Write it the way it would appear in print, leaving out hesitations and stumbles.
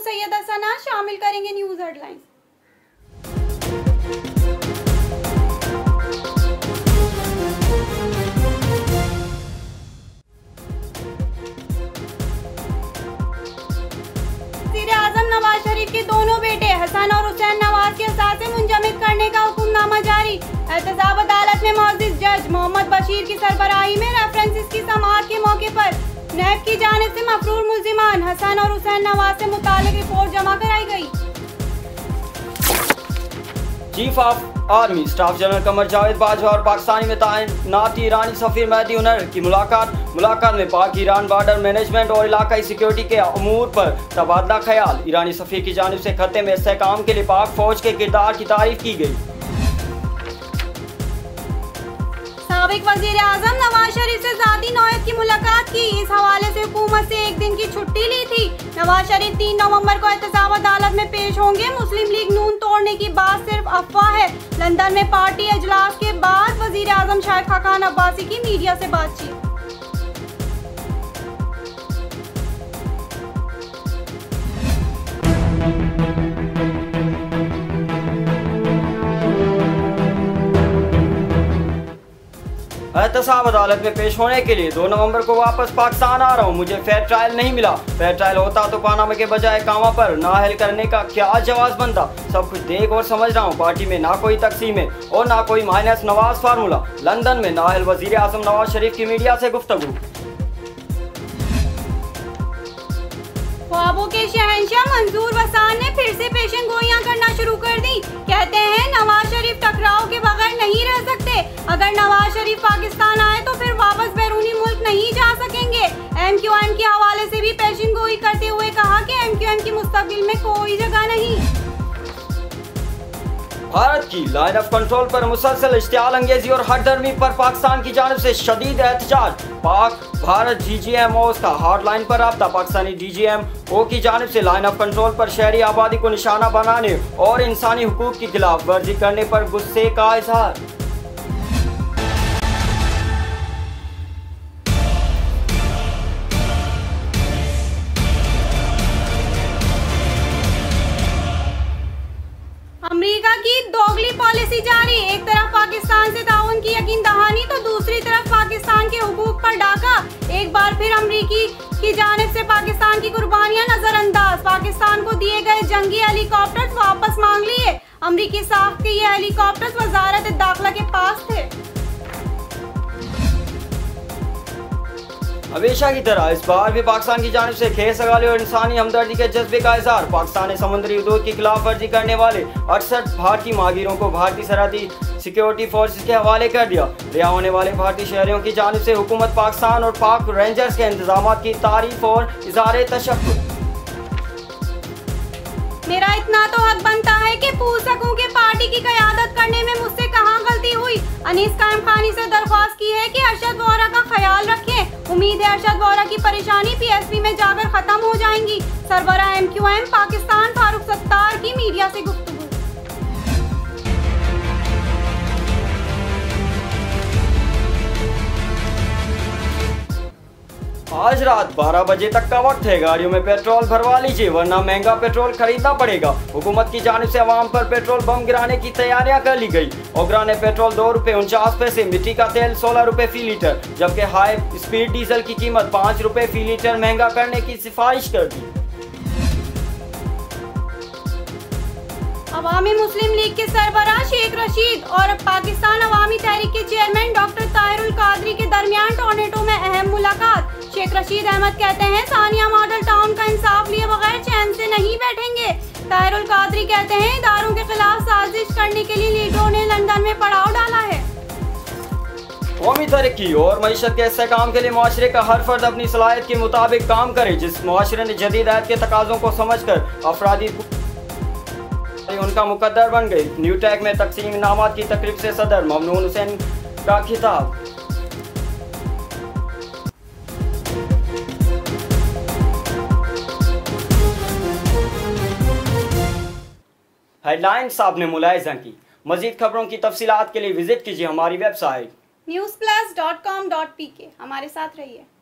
सैयद हसना शामिल करेंगे news headlines. वज़ीर-ए-आज़म नवाज शरीफ के दोनों बेटे हसन और हुसैन नवाज के असासे मुंजमद करने का हुक्मनामा जारी। एहतसाब अदालत में मौजूद जज मोहम्मद बशीर की सरबराही में रेफरेंसेस की समाअत के मौके पर नैब की जानिब से मफरूर मुल्जिमान हसन और हुसैन नवाज से मुतालिक रिपोर्ट जमा कराई गई। Chief of army staff general Qamar Javed Bajwa और पाकिस्तानी में तैनात ईरानी सफीर मेहदी हुनर की मुलाकात में पाक ईरान बॉर्डर मैनेजमेंट और इलाकाई सिक्योरिटी के अमूर पर तबादला ख्याल। ईरानी सफीर की जानिब से खत्ते में इस्तेहकाम के लिए पाक फौज के किरदार की तारीफ की गई। साबिक वज़ीर-ए-आज़म नवाज शरीफ से ज़ाती नौयत की मुलाकात की। इस हवाले से हुकूमत से एक दिन की छुट्टी ली थी। नवाज शरीफ 3 नवंबर को एहतसाब अदालत में पेश होंगे। मुस्लिम लीग नून तोड़ने की बात सिर्फ अफवाह है। लंदन में पार्टी इजलास के बाद वज़ीर-ए-आज़म शाहिद खाकान अब्बासी की मीडिया से बातचीत। एहतसाब अदालत में पेश होने के लिए 2 नवंबर को वापस पाकिस्तान आ रहा हूँ। मुझे फेयर ट्रायल नहीं मिला। फेयर ट्रायल होता तो पानामा के बजाय कामा पर नाअहल करने का क्या जवाब बनता। सब कुछ देख और समझ रहा हूँ। पार्टी में ना कोई तकसीम है और ना कोई माइनस नवाज फार्मूला। लंदन में नाअहल वजीर आजम नवाज शरीफ की मीडिया से गुफ्तगू। ख्वाबों के शहंशाह मंजूर वसान ने फिर से पेशन गोइयां करना शुरू कर दी। कहते हैं नवाज शरीफ टकराव के बगैर नहीं रह सकते। अगर नवाज शरीफ पाकिस्तान आए तो फिर वापस बैरूनी मुल्क नहीं जा सकेंगे। MQM के हवाले से भी पेशन गोई करते हुए कहा कि MQM की मुस्तकबिल में कोई जगह नहीं। भारत की लाइन ऑफ कंट्रोल पर मुसलसल इश्तियाल अंगेजी और हरदर्मी पर पाकिस्तान की जानिब से शदीद एहतजाज। पाक भारत DGMOs का हॉटलाइन पर रब्ता। पाकिस्तानी DGMO की जानिब से लाइन ऑफ कंट्रोल पर शहरी आबादी को निशाना बनाने और इंसानी हुकूक की खिलाफ वर्जी करने पर गुस्से का इजहार। अमेरिका की दोगली पॉलिसी जारी। एक तरफ पाकिस्तान से ताउन की यकीन दहानी तो दूसरी तरफ पाकिस्तान के हुकूक पर डाका। एक बार फिर अमेरिकी की जानिब से पाकिस्तान की कुर्बानियां नजरअंदाज। पाकिस्तान को दिए गए जंगी हेलीकॉप्टर्स वापस मांग लिए। अमेरिकी साख के ये हेलीकॉप्टर्स वजारत दाखिला के पास थे। हमेशा की तरह इस बार भी पाकिस्तान की जानिब से खेस सगाली और इंसानी हमदर्दी के जज्बे का इजहार। पाकिस्तान ने समुद्री हदूद की खिलाफ वर्जी करने वाले 68 भारतीय माहिरों को भारतीय सरहदी सिक्योरिटी फोर्सेस के हवाले कर दिया। रिहा होने वाले भारतीय शहरियों की जानिब से हुकूमत पाकिस्तान और पाक रेंजर्स के इंतजाम की तारीफ और इज़हार तशक्कुर। मेरा इतना तो हक बनता है कि पूछ सकूं कि पार्टी की क़यादत करने में मुझसे कहां गलती हुई। अनीस कायम खानी से दरख्वास्त की है कि अरशद वोहरा का ख्याल रखें। उम्मीद है अरशद वोहरा की परेशानी PSP में जाकर खत्म हो जाएंगी। सरबराह MQM पाकिस्तान फारूक सत्तार की मीडिया से गुफ्तगू। आज रात 12 बजे तक का वक्त है। गाड़ियों में पेट्रोल भरवा लीजिए वरना महंगा पेट्रोल खरीदना पड़ेगा। हुकूमत की जानिब से अवाम पर पेट्रोल बम गिराने की तैयारियां कर ली गई। ओगरा ने पेट्रोल 2 रुपये 49 पैसे, मिट्टी का तेल 16 रुपये फी लीटर, जबकि हाई स्पीड डीजल की कीमत 5 रुपये फी लीटर महंगा करने की सिफारिश कर दी। अवामी मुस्लिम लीग के सरबराह शेख रशीद और पाकिस्तान अवामी तहरीक के चेयरमैन डॉक्टर ताहिरुल कादरी के दरमियान टोरंटो में अहम मुलाकात। शेख रशीद अहमद कहते हैं सानिया मॉडल टाउन का इंसाफ लिए बगैर चैन से नहीं बैठेंगे। ताहिरुल कादरी कहते हैं इदारों के खिलाफ साजिश करने के लिए लीडरों ने लंदन में पड़ाव डाला है। कौमी तरक्की और मईशत के इस्तेहकाम के लिए मुआशरे का हर फर्द अपनी सलाहियत के मुताबिक काम करे। जिस मुआशरे ने जदीद आयत के तकाज़ों को समझ कर अफरादी उनका मुकद्दर बन गई। न्यू टैक में तकसीम इनामात की तकरीब से सदर ममनून हुसैन का खिताब। हेडलाइंस आपने मुलाहिजा की। मजीद खबरों की तफसीलात के लिए विजिट कीजिए हमारी वेबसाइट newsplus.com.pk। हमारे साथ रहिए।